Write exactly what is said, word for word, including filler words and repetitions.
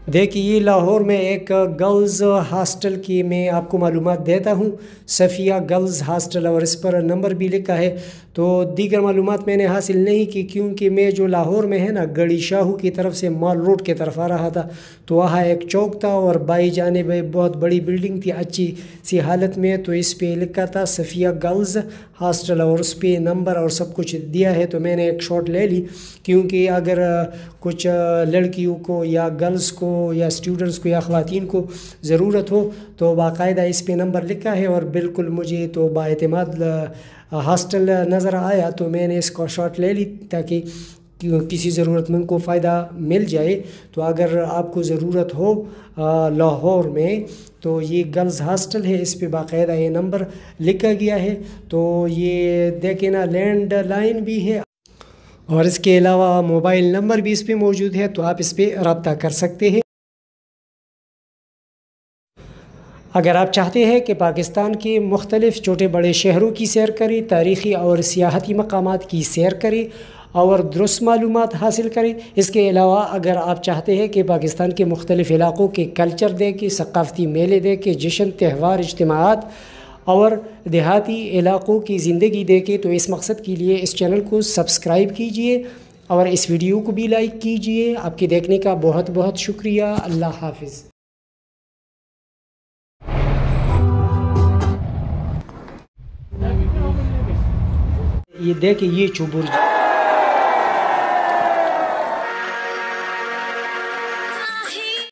دیکھیے یہ لاہور میں ایک گرلز ہاسٹل کی میں آپ کو معلومات دیتا ہوں، صفیہ گرلز ہاسٹل، اور اس پر نمبر بھی لکھا ہے۔ تو دیگر معلومات میں نے حاصل نہیں کی کیونکہ میں جو لاہور میں ہے نا گڑی شاہو کی طرف سے مال روڈ کی طرف آ رہا تھا، تو وہاں ایک چوک تھا اور بائی جانب بہت بڑی بلڈنگ تھی اچھی سی حالت میں، تو اس پہ لکھا تھا صفیہ گرلز ہاسٹل اور اس پہ نمبر اور سب کچھ دیا ہے۔ تو میں نے ایک شاٹ لے لی کیونکہ اگر کچھ لڑکیوں کو یا گرلز کو یا اسٹوڈنٹس کو یا خواتین کو ضرورت ہو تو باقاعدہ اس پہ نمبر لکھا ہے، اور بالکل مجھے تو باعتماد ہاسٹل نظر آیا، تو میں نے اس کو شاٹ لے لی تاکہ کسی ضرورت مند کو فائدہ مل جائے۔ تو اگر آپ کو ضرورت ہو لاہور میں تو یہ گرلز ہاسٹل ہے، اس پہ باقاعدہ یہ نمبر لکھا گیا ہے۔ تو یہ دیکھیں نا لینڈ لائن بھی ہے اور اس کے علاوہ موبائل نمبر بھی اس پہ موجود ہے، تو آپ اس پہ رابطہ کر سکتے ہیں۔ اگر آپ چاہتے ہیں کہ پاکستان کے مختلف چھوٹے بڑے شہروں کی سیر کریں، تاریخی اور سیاحتی مقامات کی سیر کریں اور درست معلومات حاصل کریں، اس کے علاوہ اگر آپ چاہتے ہیں کہ پاکستان کے مختلف علاقوں کے کلچر دیکھیں، ثقافتی میلے دیکھیں، جشن تہوار اجتماعات اور دیہاتی علاقوں کی زندگی دیکھیں، تو اس مقصد کے لیے اس چینل کو سبسکرائب کیجئے اور اس ویڈیو کو بھی لائک کیجئے۔ آپ کے دیکھنے کا بہت بہت شکریہ۔ اللہ حافظ۔ یہ دیکھیں یہ چوبرج